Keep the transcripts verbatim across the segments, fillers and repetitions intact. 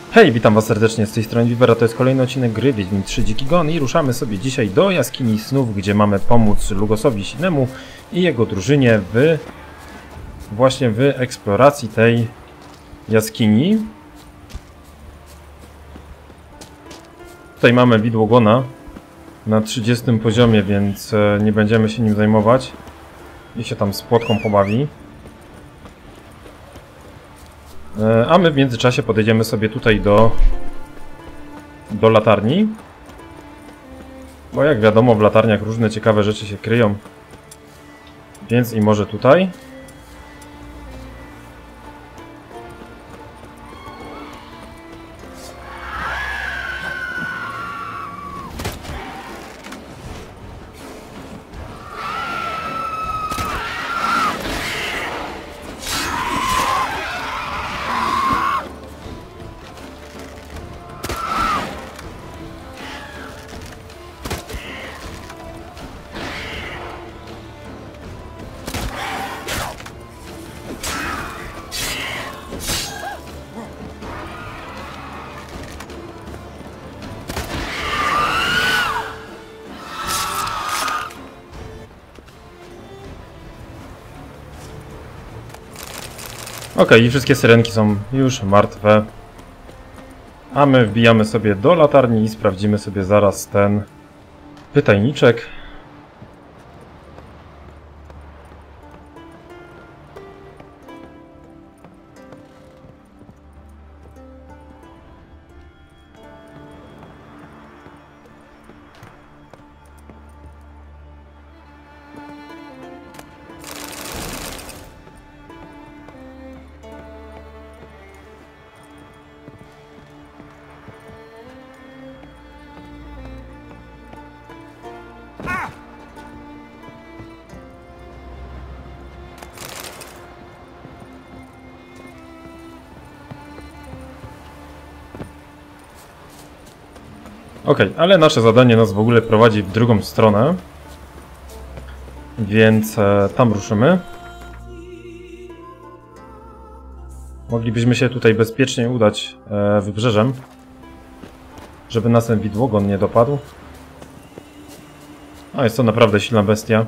Hej, witam was serdecznie z tej strony Vivera, to jest kolejny odcinek gry Wiedźmin trzy Dziki Gon i ruszamy sobie dzisiaj do jaskini snów, gdzie mamy pomóc Lugosowi Sinemu i jego drużynie w właśnie w eksploracji tej jaskini. Tutaj mamy widłogona na trzydziestym poziomie, więc nie będziemy się nim zajmować i się tam z płotką pobawi. A my w międzyczasie podejdziemy sobie tutaj do, do latarni. Bo jak wiadomo, w latarniach różne ciekawe rzeczy się kryją. Więc i może tutaj. Ok, i wszystkie syrenki są już martwe. A my wbijamy sobie do latarni i sprawdzimy sobie zaraz ten pytajniczek. Ok, ale nasze zadanie nas w ogóle prowadzi w drugą stronę, więc e, tam ruszymy. Moglibyśmy się tutaj bezpiecznie udać e, wybrzeżem, żeby nas ten widłogon nie dopadł. A jest to naprawdę silna bestia.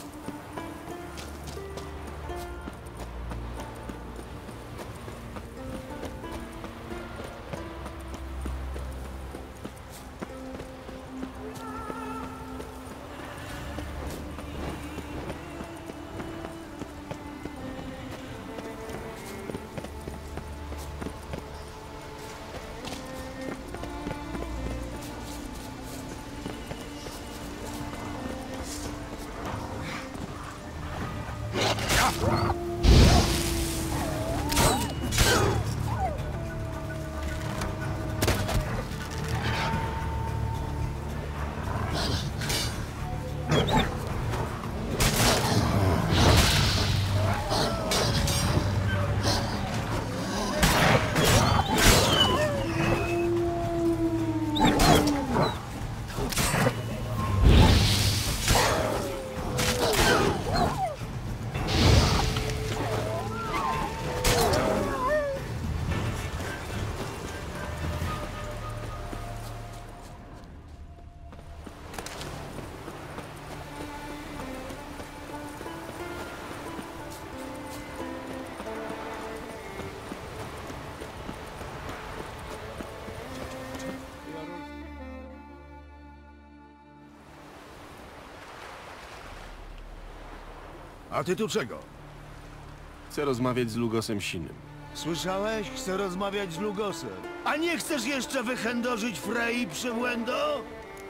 A ty tu czego? Chcę rozmawiać z Lugosem Sinem. Słyszałeś? Chcę rozmawiać z Lugosem. A nie chcesz jeszcze wychędożyć Frei przybłędo?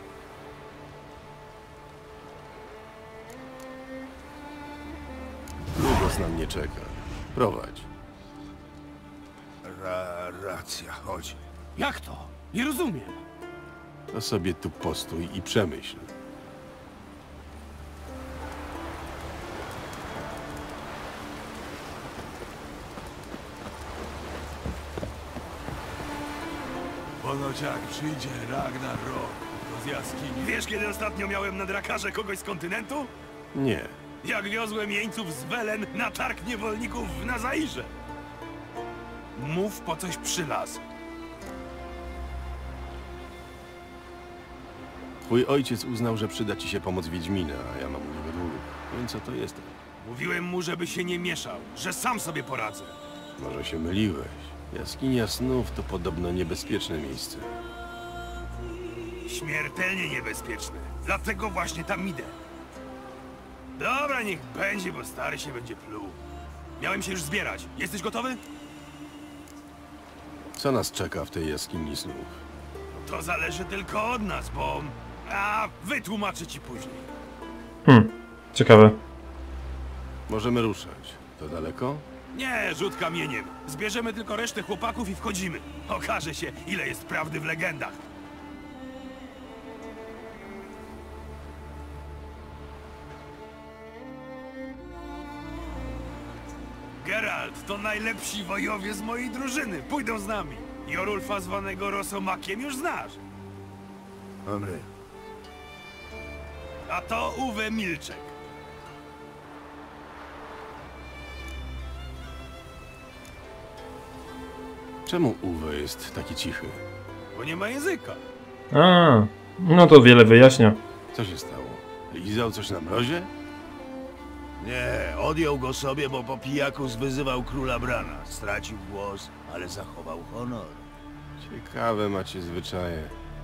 Lugos na mnie czeka. Prowadź. Ra racja, chodź. Jak to? Nie rozumiem. To sobie tu postój i przemyśl. Ponoć jak przyjdzie Ragnarok do jaskini. Wiesz, kiedy ostatnio miałem na drakarze kogoś z kontynentu? Nie. Jak wiozłem jeńców z Welen na targ niewolników w Nazairze. Mów, po coś przylazł. Twój ojciec uznał, że przyda ci się pomoc Wiedźmina, a ja mam u niego dług. Więc co to jestem? Mówiłem mu, żeby się nie mieszał, że sam sobie poradzę. Może się myliłeś. Jaskinia snów to podobno niebezpieczne miejsce. Śmiertelnie niebezpieczny. Dlatego właśnie tam idę. Dobra, niech będzie, bo stary się będzie pluł. Miałem się już zbierać. Jesteś gotowy? Co nas czeka w tej jaskini snów? To zależy tylko od nas, bo... A, wytłumaczę ci później. Hmm, ciekawe. Możemy ruszać. To daleko? Nie, rzut kamieniem. Zbierzemy tylko resztę chłopaków i wchodzimy. Okaże się, ile jest prawdy w legendach. Geralt, to najlepsi wojowie z mojej drużyny. Pójdą z nami. Jorulfa zwanego Rosomakiem już znasz. Dobry. A to Uwe Milczek. Czemu Uwe jest taki cichy? Bo nie ma języka. A, no to wiele wyjaśnia. Co się stało? Lizał coś na mrozie? Nie, odjął go sobie, bo po pijaku zwyzywał króla Brana. Stracił głos, ale zachował honor. Ciekawe macie zwyczaje.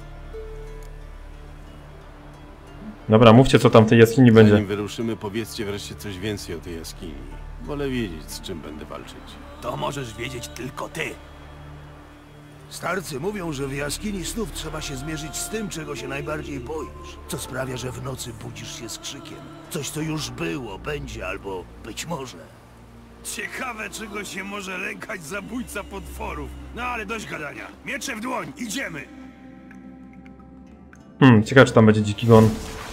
Dobra, mówcie, co tam w tej jaskini będzie. Zanim wyruszymy, powiedzcie wreszcie coś więcej o tej jaskini. Wolę wiedzieć, z czym będę walczyć. To możesz wiedzieć tylko ty. Starcy mówią, że w jaskini snów trzeba się zmierzyć z tym, czego się najbardziej boisz. Co sprawia, że w nocy budzisz się z krzykiem. Coś, co już było, będzie albo być może. Ciekawe, czego się może lękać zabójca potworów. No ale dość gadania. Miecze w dłoń, idziemy! Hmm, ciekawe, czy tam będzie dziki gon.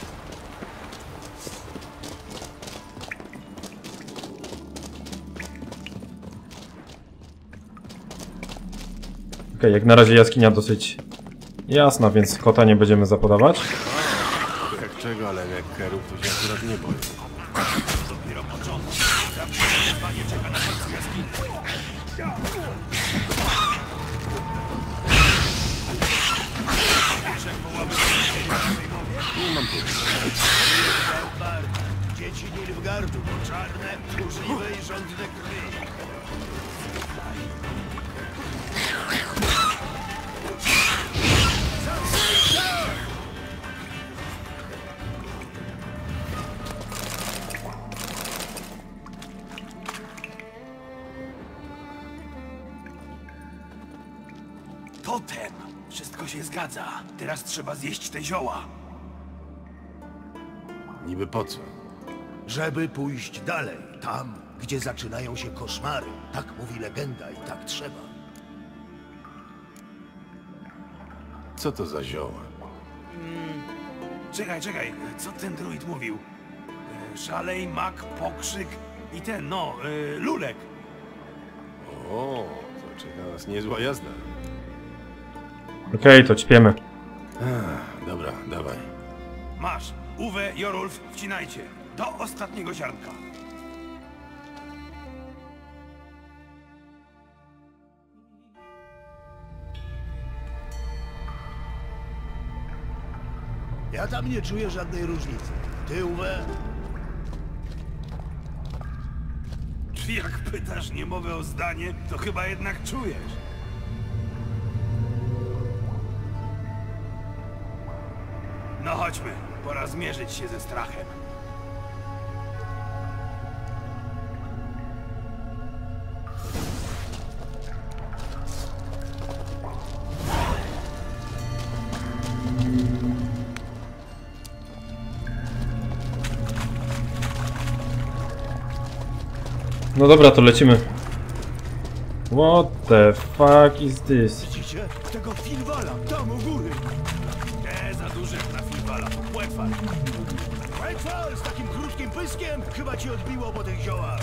Okej, jak na razie jaskinia dosyć jasna, więc kota nie będziemy zapodawać. Jak czego, ale nekkerów to się akurat nie boję. Dopiero początek. Prawdziwe wyzwanie czeka na końcu jaskini. Nie mam pytań. Dzieci Nilfgaardu, czarne, tchórzliwe i żądne krwi. Totem! Wszystko się zgadza. Teraz trzeba zjeść te zioła. Niby po co? Żeby pójść dalej, tam, gdzie zaczynają się koszmary. Tak mówi legenda i tak trzeba. Co to za zioła? Czekaj, czekaj. Co ten druid mówił? E, Szalej, mak, pokrzyk i ten, no, e, lulek. O, to czeka nas niezła jazda. Okej, to ćpiemy. Ach, dobra, dawaj. Masz. Uwe, Jorulf, wcinajcie. Do ostatniego ziarnka. Ja tam nie czuję żadnej różnicy. Ty, Uwe? Czy jak pytasz niemowę o zdanie, to chyba jednak czujesz. No chodźmy, pora zmierzyć się ze strachem. No dobra, to lecimy. What the fuck is this? Widzicie? Tego Finwala, tam u góry. Nie za duży na Finwala, to płetwa. Redfall z takim krótkim pyskiem chyba ci odbiło po tych ziołach.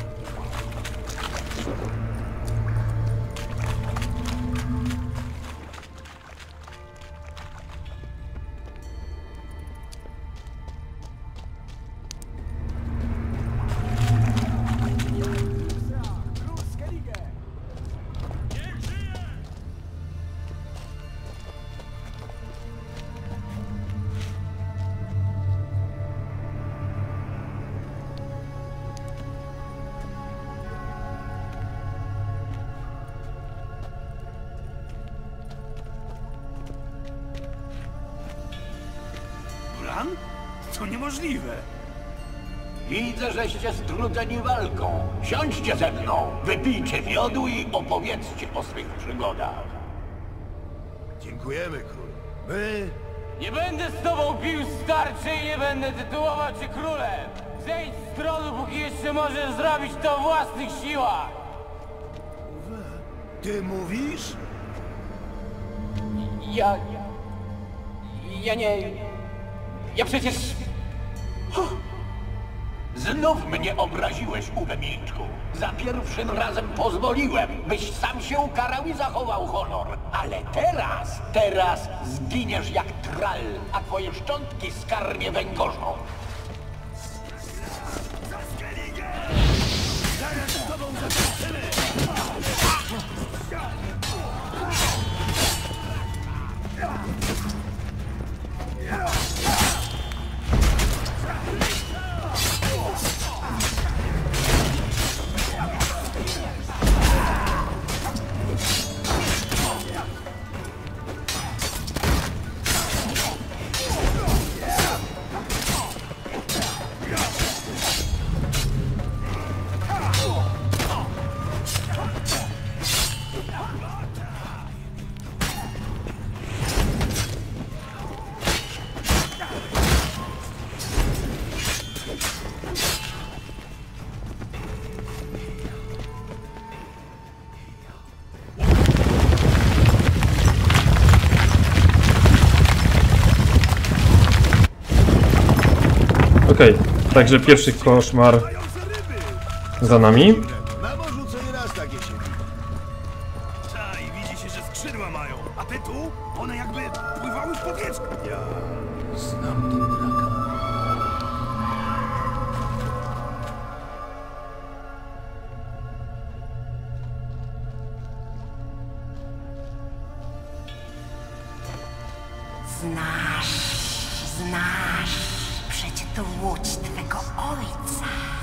plan? To niemożliwe. Widzę, żeście strudzeni walką. Siądźcie ze mną, wypijcie miodu i opowiedzcie o swych przygodach. Dziękujemy, król. My... Nie będę z tobą pił starczy i nie będę tytułował cię królem! Zejdź z tronu, póki jeszcze możesz zrobić to w własnych siłach! Ty mówisz? Ja... Ja nie... Ja przecież... Znów mnie obraziłeś, Uwe Milczku. Za pierwszym razem pozwoliłem, byś sam się ukarał i zachował honor. Ale teraz, teraz zginiesz jak tral, a twoje szczątki skarnie węgorzą. Zaraz z tobą zatańczymy! Okej, okay, także pierwszy koszmar za nami. Na morzu co i raz takie się. Ta, i widzi się, że skrzydła mają. A te tu? One jakby pływały w powietrzu. Ja znam ten drakan. Znasz, znasz przecie to łódź twego ojca.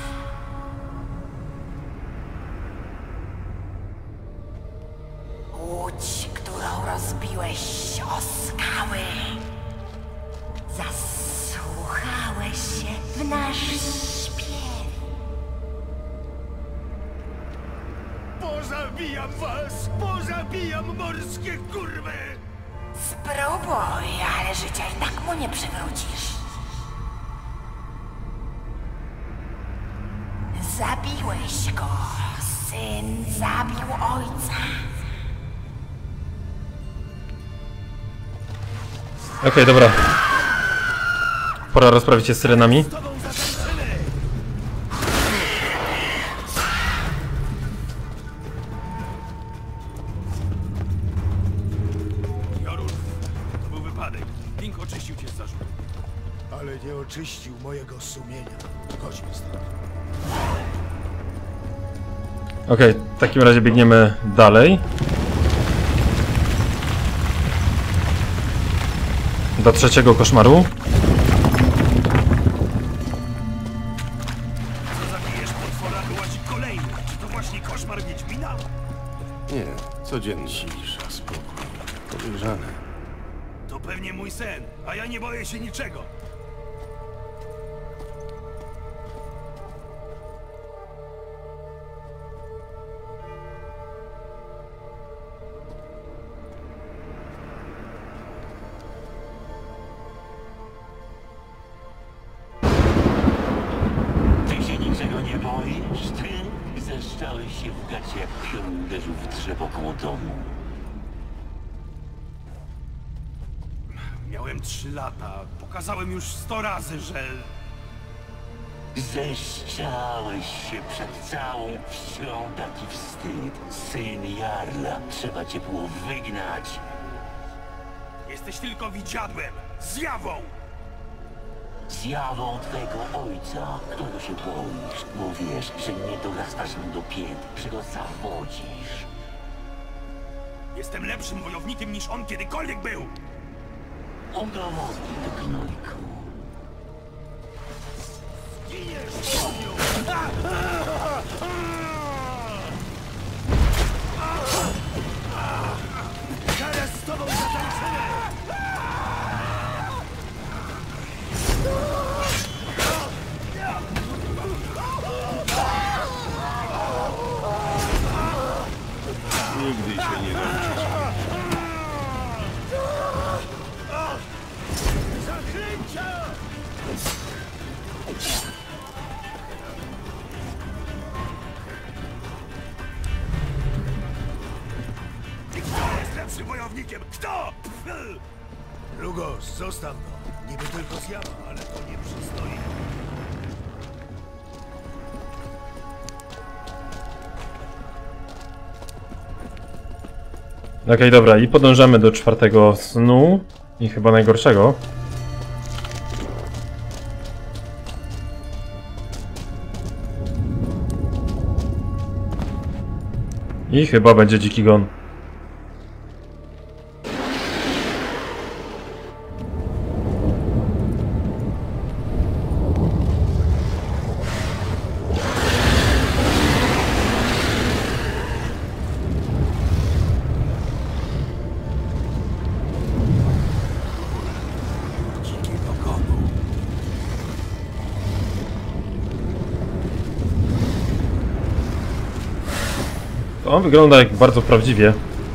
Łódź, którą rozbiłeś o skały. Zasłuchałeś się w nasz śpiew. Pozabijam was! Pozabijam morskie kurwy! Spróbuj, ale życia i tak mu nie przywrócisz. Zabiłeś go. Syn zabił ojca. Okej, okay, dobra. Pora rozprawić się z syrenami. Jorun, to był wypadek. Link oczyścił cię z zarzutu. Ale nie oczyścił mojego sumienia. Chodźmy stąd. Okej, okay, w takim razie biegniemy dalej. Do trzeciego koszmaru. Co zabijesz potwora, wyłazi kolejny. Czy to właśnie koszmar Wiedźmina? Nie, codziennie. Cisza, spokój. Podejrzane. To pewnie mój sen, a ja nie boję się niczego. Zeszczałeś się w gacie, jak piorun uderzył w drzewo koło domu. Miałem trzy lata. Pokazałem już sto razy, że... Zeszczałeś się przed całą wsią, taki wstyd. Syn Jarla, trzeba cię było wygnać. Jesteś tylko widziadłem, zjawą! Zjawą twego ojca, którego się boisz, bo wiesz, że nie dorastasz mu do pięt, że go zawodzisz. Jestem lepszym wojownikiem niż on kiedykolwiek był! Udowodnij to, gnojku. Giniesz, koniu! Zaraz z tobą zatańczymy! się nie nauczysz. Zaklęcia! Kto jest lepszym wojownikiem? Kto? Lugos, zostaw go. Niby tylko zjada, ale to nie przystoi. Okej, okay, dobra, i podążamy do czwartego snu i chyba najgorszego. I chyba będzie dziki gon. On wygląda jak bardzo prawdziwie.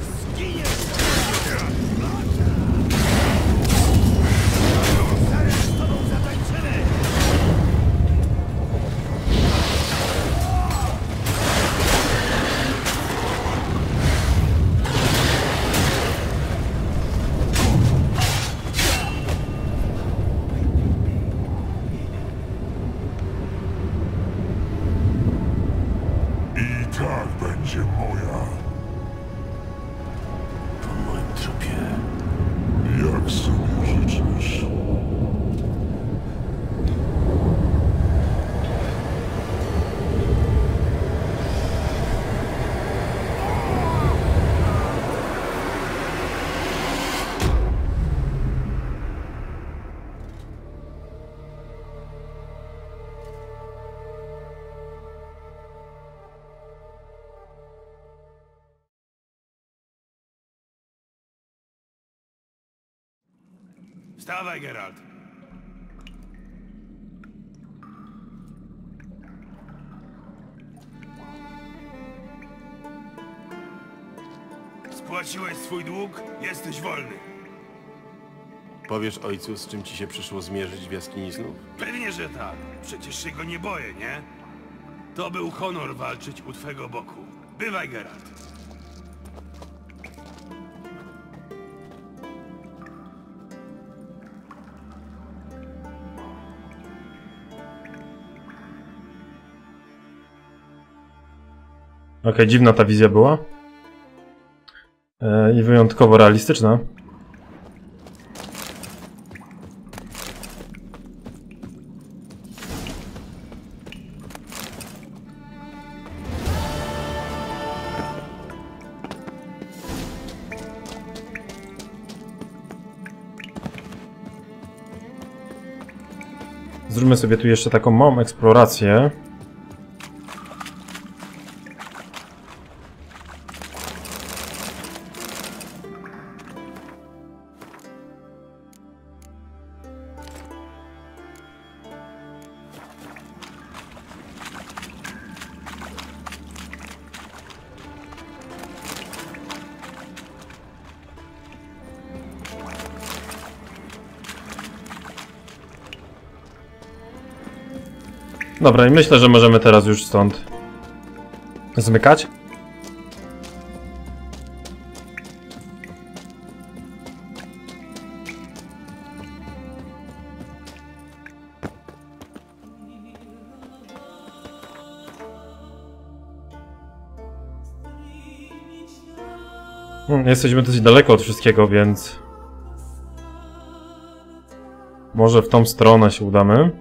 Wstawaj, Geralt. Spłaciłeś swój dług, jesteś wolny. Powiesz ojcu, z czym ci się przyszło zmierzyć w jaskini snów? Pewnie, że tak. Przecież się go nie boję, nie? To był honor walczyć u twego boku. Bywaj, Geralt. Okej, okay, dziwna ta wizja była. Yy, I wyjątkowo realistyczna. Zróbmy sobie tu jeszcze taką małą eksplorację. Dobra, i myślę, że możemy teraz już stąd zmykać. Hmm, jesteśmy dosyć daleko od wszystkiego, więc może w tą stronę się udamy.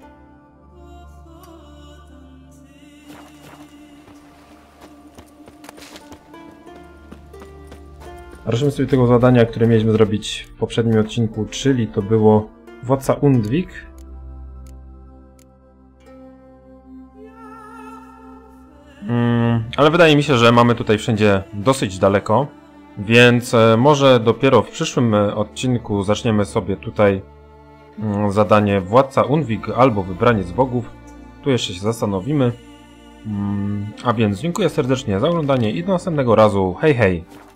Ruszymy sobie tego zadania, które mieliśmy zrobić w poprzednim odcinku, czyli to było Władca Undvik. Mm, ale wydaje mi się, że mamy tutaj wszędzie dosyć daleko, więc może dopiero w przyszłym odcinku zaczniemy sobie tutaj zadanie Władca Undvik albo Wybraniec Bogów. Tu jeszcze się zastanowimy. Mm, a więc dziękuję serdecznie za oglądanie i do następnego razu. Hej, hej!